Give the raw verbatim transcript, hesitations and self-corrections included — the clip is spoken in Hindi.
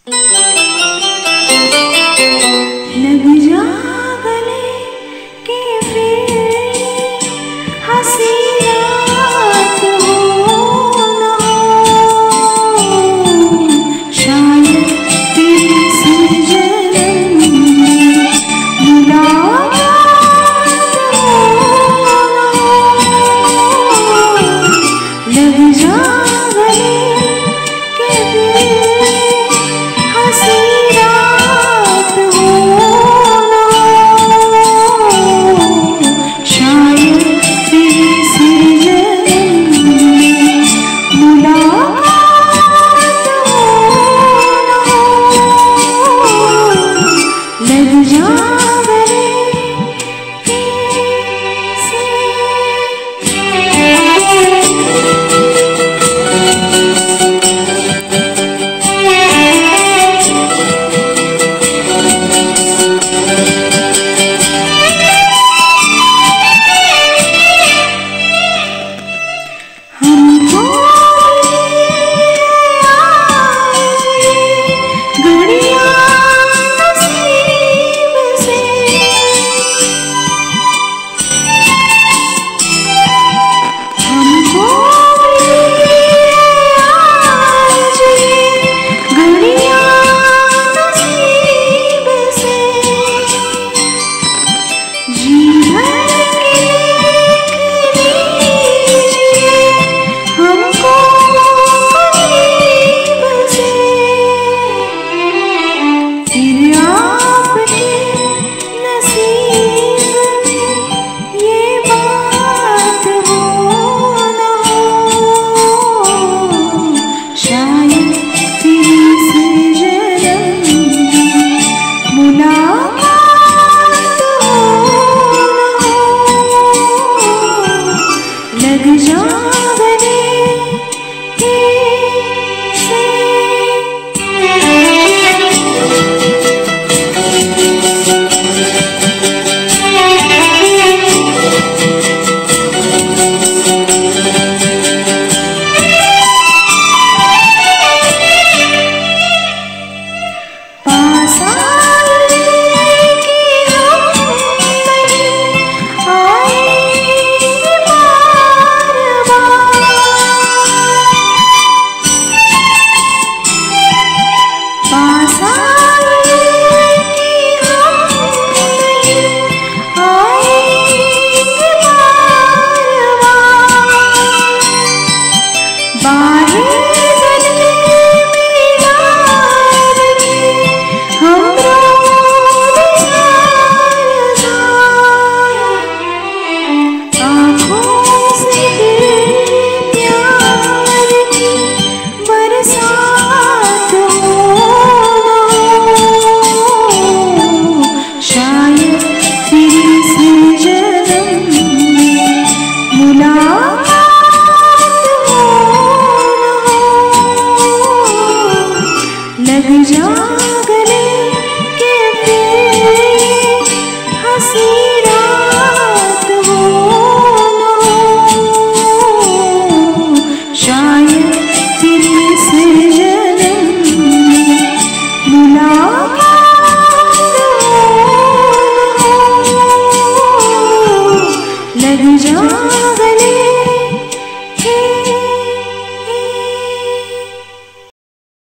लग जा गले के फिर हंसी रात हो ना हो, शायद तेरी सजन में मुलाकात हो ना हो। लग जा गले के फिर हंसी रात हो ना हो, शायद तेरी सजन में मुलाकात हो ना हो। लग जा गले से हमको आज घड़ियां नसीब से, हमको आज घड़ियां नसीब से, जी भर के लीजिए हमको करीब से। फिर आपके नसीब में ये बात हो ना हो, शायद तेरी सजन में मुलाकात हो ना हो। लग जा गले से पास आए कि हम नहीं आएंगे बार बार, पास